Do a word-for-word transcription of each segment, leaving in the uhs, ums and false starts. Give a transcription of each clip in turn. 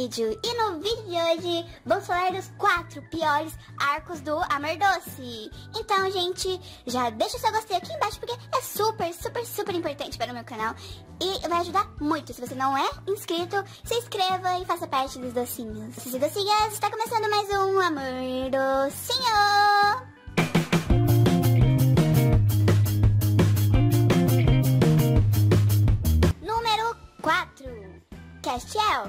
vídeo. E no vídeo de hoje vamos falar dos quatro piores arcos do Amor Doce. Então, gente, já deixa o seu gostei aqui embaixo porque é super, super, super importante para o meu canal. E vai ajudar muito. Se você não é inscrito, se inscreva e faça parte dos docinhos. E docinhas, está começando mais um Amor Docinho. Cashel.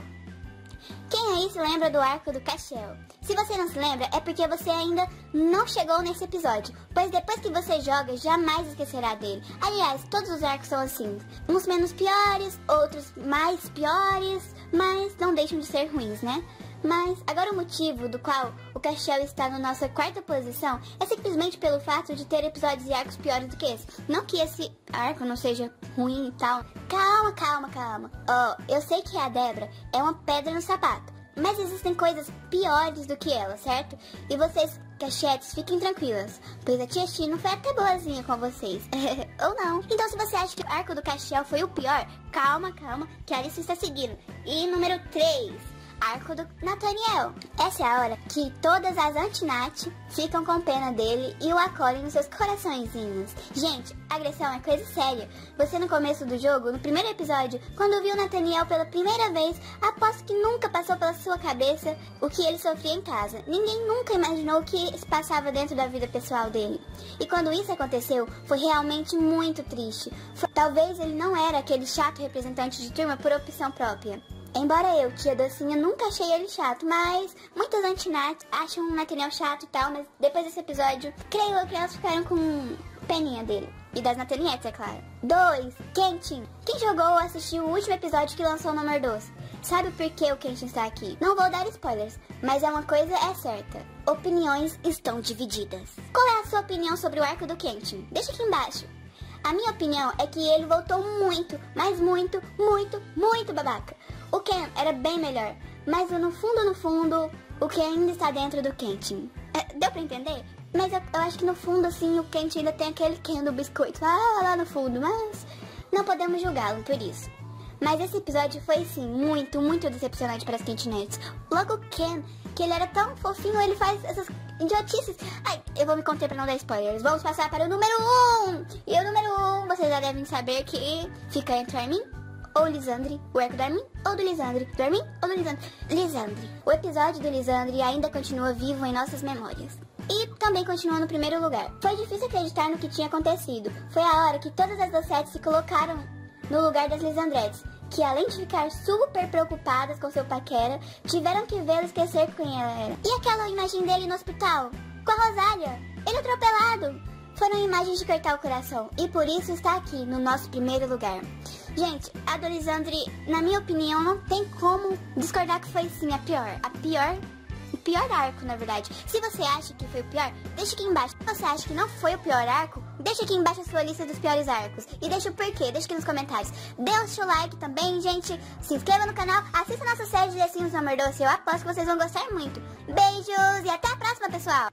Quem aí se lembra do arco do Cashel? Se você não se lembra, é porque você ainda não chegou nesse episódio, pois depois que você joga, jamais esquecerá dele. Aliás, todos os arcos são assim, uns menos piores, outros mais piores, mas não deixam de ser ruins, né? Mas agora o motivo do qual o Cashel está na nossa quarta posição é simplesmente pelo fato de ter episódios e arcos piores do que esse. Não que esse arco não seja ruim e tal. Calma, calma, calma. Oh, eu sei que a Débora é uma pedra no sapato, mas existem coisas piores do que ela, certo? E vocês, cachetes, fiquem tranquilas, pois a tia Chi não foi até boazinha com vocês. Ou não. Então se você acha que o arco do Cashel foi o pior, calma, calma, que a Alice está seguindo. E número três... arco do Nathaniel. Essa é a hora que todas as anti-Nat ficam com pena dele e o acolhem nos seus coraçõezinhos. Gente, agressão é coisa séria. Você no começo do jogo, no primeiro episódio, quando viu o Nathaniel pela primeira vez, aposto que nunca passou pela sua cabeça o que ele sofria em casa. Ninguém nunca imaginou o que se passava dentro da vida pessoal dele. E quando isso aconteceu, foi realmente muito triste. Foi... Talvez ele não era aquele chato representante de turma por opção própria. Embora eu, tia Docinha, nunca achei ele chato, mas muitas anti-Nats acham o Nathaniel chato e tal, mas depois desse episódio, creio eu que elas ficaram com peninha dele. E das Nathaniels, é claro. dois. Kenshin. Quem jogou ou assistiu o último episódio que lançou no Amor Doce sabe por que o Kenshin está aqui. Não vou dar spoilers, mas é uma coisa é certa. Opiniões estão divididas. Qual é a sua opinião sobre o arco do Kenshin? Deixa aqui embaixo. A minha opinião é que ele voltou muito, mas muito, muito, muito babaca. O Ken era bem melhor, mas no fundo, no fundo, o Ken ainda está dentro do Kenshin. É, deu pra entender? Mas eu, eu acho que no fundo, assim, o Kenshin ainda tem aquele Ken do biscoito lá, lá no fundo, mas não podemos julgá-lo por isso. Mas esse episódio foi, sim, muito, muito decepcionante para as Kenshinettes. Logo o Ken, que ele era tão fofinho, ele faz essas idiotices. Ai, eu vou me conter para não dar spoilers. Vamos passar para o número um. E o número um, vocês já devem saber que fica entre Armin ou Lisandre, o arco do Armin ou do Lisandre, do Armin ou do Lisandre. Lisandre. O episódio do Lisandre ainda continua vivo em nossas memórias. E também continua no primeiro lugar. Foi difícil acreditar no que tinha acontecido. Foi a hora que todas as docetes se colocaram no lugar das Lisandrettes, que além de ficar super preocupadas com seu paquera, tiveram que vê-lo esquecer quem ela era. E aquela imagem dele no hospital, com a Rosália, ele atropelado. Foram imagens de cortar o coração, e por isso está aqui, no nosso primeiro lugar. Gente, a do Lisandre, na minha opinião, não tem como discordar que foi sim a pior. A pior, o pior arco, na verdade. Se você acha que foi o pior, deixa aqui embaixo. Se você acha que não foi o pior arco, deixa aqui embaixo a sua lista dos piores arcos. E deixa o porquê, deixa aqui nos comentários. Dê o seu like também, gente. Se inscreva no canal, assista nossa série de desenhos do Amor Doce. Eu aposto que vocês vão gostar muito. Beijos e até a próxima, pessoal!